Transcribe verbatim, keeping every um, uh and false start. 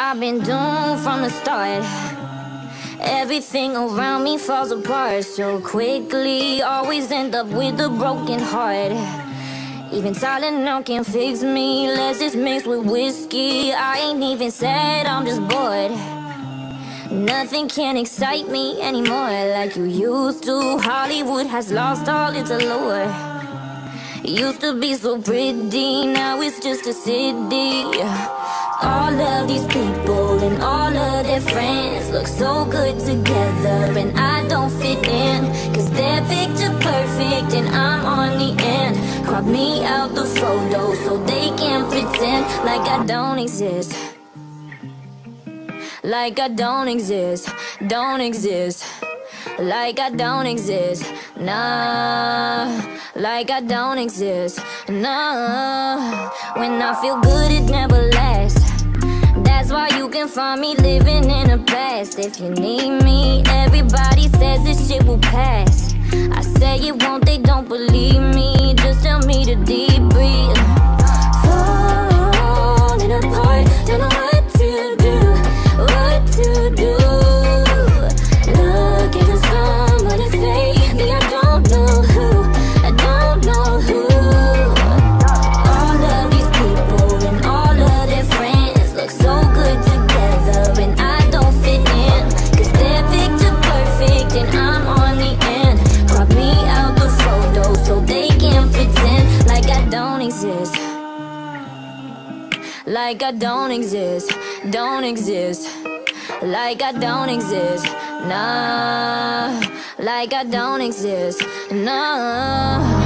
I've been doomed from the start. Everything around me falls apart so quickly. Always end up with a broken heart. Even Tylenol can't fix me unless it's mixed with whiskey. I ain't even sad, I'm just bored. Nothing can excite me anymore like you used to. Hollywood has lost all its allure. Used to be so pretty, now it's just a city. All of these people and all of their friends look so good together, and I don't fit in, cause they're picture perfect and I'm on the end. Crop me out the photo so they can pretend like I don't exist. Like I don't exist, don't exist. Like I don't exist, nah. Like I don't exist, nah. When I feel good it never lasts. That's why you can find me living in the past. If you need me, everybody says this shit will pass. I say it won't, they don't believe me. Just tell me to deep breathe. Falling apart, don't know what to do, what to do. Looking for someone to save me, I don't know who, I don't know who. All of these people and all of their friends look so good together, and I don't fit in, cause they're picture perfect and I'm on the end. Crop me out the photo so they can pretend like I don't exist. Like I don't exist, don't exist. Like I don't exist, nah. Like I don't exist, nah.